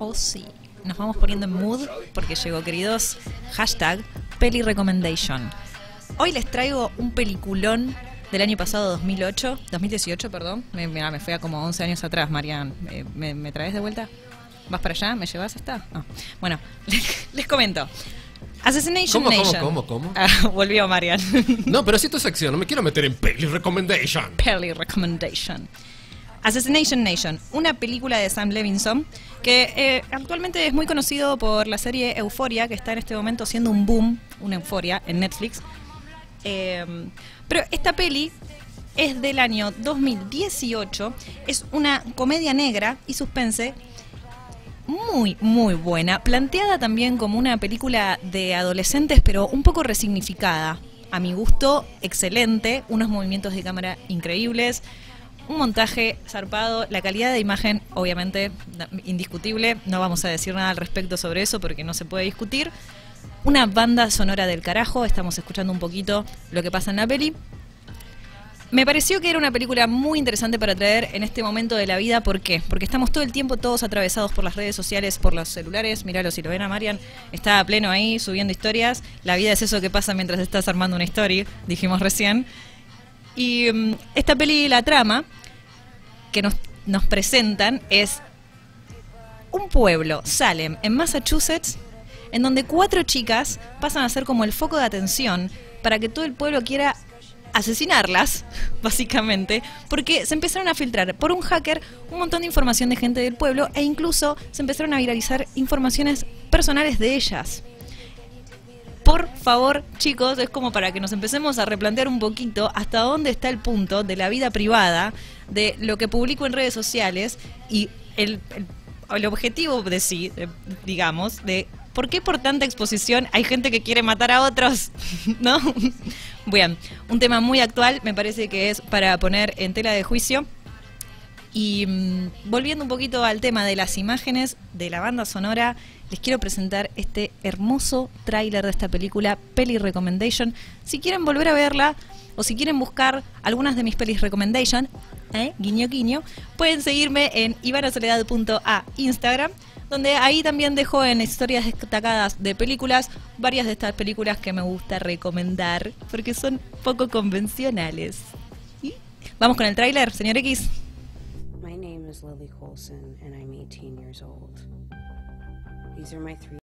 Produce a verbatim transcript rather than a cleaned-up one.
Oh sí, nos vamos poniendo en mood porque llegó, queridos, hashtag Peli Recommendation. Hoy les traigo un peliculón del año pasado, dos mil ocho, dos mil dieciocho, perdón. Me, mira, me fui a como once años atrás, Marian. ¿Me, me, me traes de vuelta? ¿Vas para allá? ¿Me llevas hasta? Ah. Bueno, les, les comento. Assassination ¿Cómo, Nation. cómo, cómo, cómo? Ah, volvió Marian. No, pero si tu sección, no me quiero meter en Peli Recommendation. Peli Recommendation. Assassination Nation, una película de Sam Levinson que eh, actualmente es muy conocido por la serie Euphoria, que está en este momento siendo un boom, una euforia en Netflix. Eh, pero esta peli es del año dos mil dieciocho, es una comedia negra y suspense muy, muy buena, planteada también como una película de adolescentes, pero un poco resignificada. A mi gusto, excelente, unos movimientos de cámara increíbles, un montaje zarpado, la calidad de imagen, obviamente, indiscutible. No vamos a decir nada al respecto sobre eso porque no se puede discutir. Una banda sonora del carajo, estamos escuchando un poquito lo que pasa en la peli. Me pareció que era una película muy interesante para traer en este momento de la vida. ¿Por qué? Porque estamos todo el tiempo todos atravesados por las redes sociales, por los celulares. Míralo, si lo ven a Marian, está a pleno ahí subiendo historias. La vida es eso que pasa mientras estás armando una story, dijimos recién. Y um, esta peli, la trama que nos, nos presentan es un pueblo, Salem, en Massachusetts, en donde cuatro chicas pasan a ser como el foco de atención para que todo el pueblo quiera asesinarlas, básicamente, porque se empezaron a filtrar por un hacker un montón de información de gente del pueblo e incluso se empezaron a viralizar informaciones personales de ellas. Por favor, chicos, es como para que nos empecemos a replantear un poquito hasta dónde está el punto de la vida privada, de lo que publico en redes sociales y el, el, el objetivo de sí, de, digamos, de por qué por tanta exposición hay gente que quiere matar a otros, ¿no? Bien, un tema muy actual, me parece que es para poner en tela de juicio. Y mmm, volviendo un poquito al tema de las imágenes, de la banda sonora, les quiero presentar este hermoso tráiler de esta película, Peli Recommendation. Si quieren volver a verla o si quieren buscar algunas de mis pelis recommendation, ¿eh? guiño guiño, pueden seguirme en ivanasoledad punto a Instagram, donde ahí también dejo en historias destacadas de películas varias de estas películas que me gusta recomendar porque son poco convencionales. ¿Y? Vamos con el tráiler, señor X. My name is Lily Colson, and I'm eighteen years old. These are my three